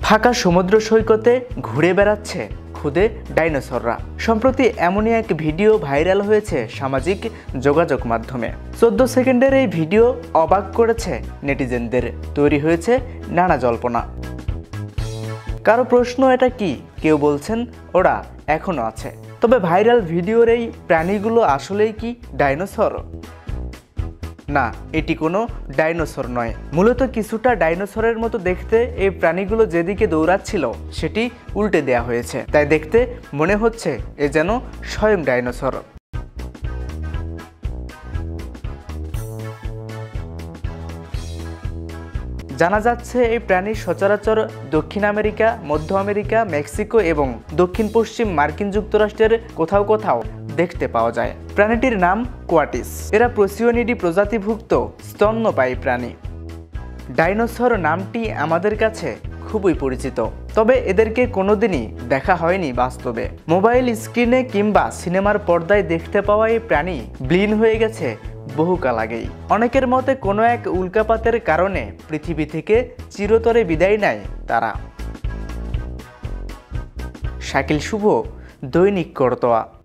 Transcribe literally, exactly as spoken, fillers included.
ফাঁকা সমুদ্র সৈকতে ঘুরে বেড়াচ্ছে খুদে ডাইনোসররা। সম্প্রতি এমনই এক ভিডিও ভাইরাল হয়েছে সামাজিক যোগাযোগ মাধ্যমে। চোদ্দ সেকেন্ডের এই ভিডিও অবাক করেছে নেটিজেনদের। তৈরি হয়েছে নানা জল্পনা। কারো প্রশ্ন এটা কি, কেউ বলছেন ওরা এখনো আছে। তবে ভাইরাল ভিডিওর এই প্রাণীগুলো আসলেই কি ডাইনোসর? না, এটি কোনো ডাইনোসর নয়। মূলত কিছুটা ডাইনোসরের মতো দেখতে এই প্রাণীগুলো যেদিকে দৌড়াচ্ছিল সেটি উল্টে দেয়া হয়েছে, তাই দেখতে মনে হচ্ছে এ যেন স্বয়ং ডাইনোসর। জানা যাচ্ছে এই প্রাণী সচরাচর দক্ষিণ আমেরিকা, মধ্য আমেরিকা, মেক্সিকো এবং দক্ষিণ পশ্চিম মার্কিন যুক্তরাষ্ট্রের কোথাও কোথাও দেখতে পাওয়া যায়। প্রাণীটির নাম কোয়াটিস। এরা প্রসিওনিডি প্রজাতিভুক্ত স্তন্যপায়ী প্রাণী। ডাইনোসর নামটি আমাদের কাছে খুবই পরিচিত, তবে এদেরকে কোনোদিনই দেখা হয়নি বাস্তবে। মোবাইল স্ক্রিনে কিংবা সিনেমার পর্দায় দেখতে পাওয়া এই প্রাণী ব্লিন হয়ে গেছে বহুকাল আগেই। অনেকের মতে কোনো এক উল্কাপাতের কারণে পৃথিবী থেকে চিরতরে বিদায় নেয় তারা। শাকিল শুভ, দৈনিক করতোয়া।